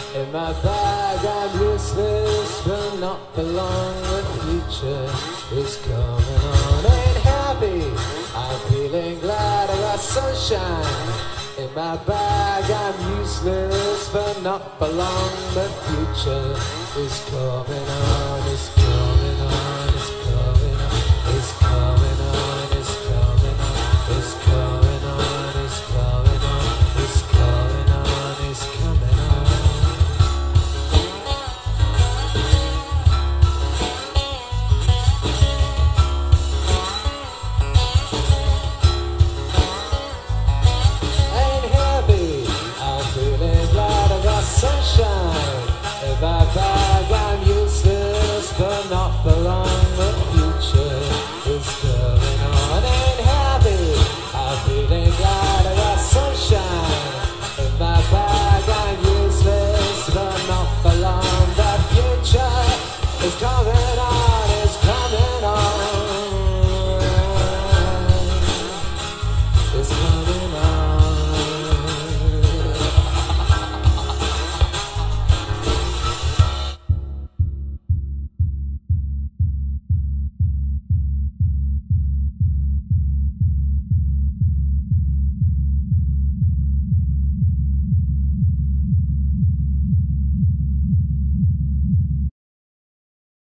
In my bag I'm useless but not for long. The future is coming on. Ain't happy, I'm feeling glad I got sunshine. In my bag I'm useless but not for long. The future is coming on, it's coming on, it's coming on, it's coming on, it's coming on, it's coming on, it's coming on, it's coming on, it's coming on. Sunshine, in my bag I'm useless but not for long. The future is coming on. Ain't happy, I'm feeling glad I got sunshine. In my bag I'm useless but not for long. The future is coming